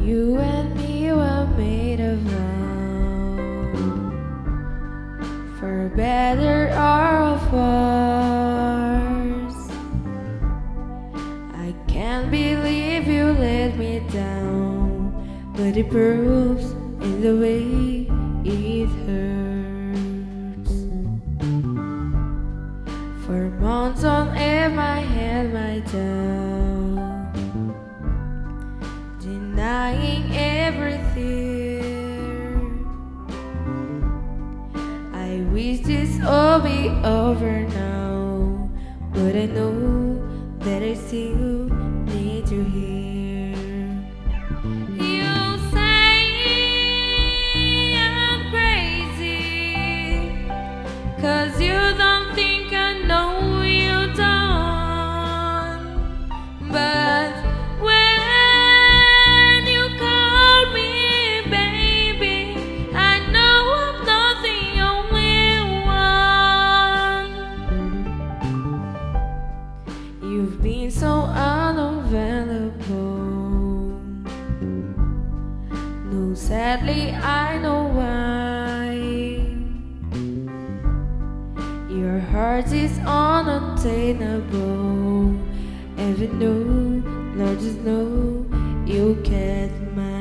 You and me were made of love, for better or worse. I can't believe you let me down, but it proves in the way it hurts. For months on end I had my doubt, denying everything. I wish this all be over now, but I know that I still need to hear you say I'm crazy, 'cause you don't think I know you don't. But when you call me baby, I know I'm not the only one. You've been so unavailable. No, sadly I know why. Your heart is unattainable, even though Lord just know you get mine.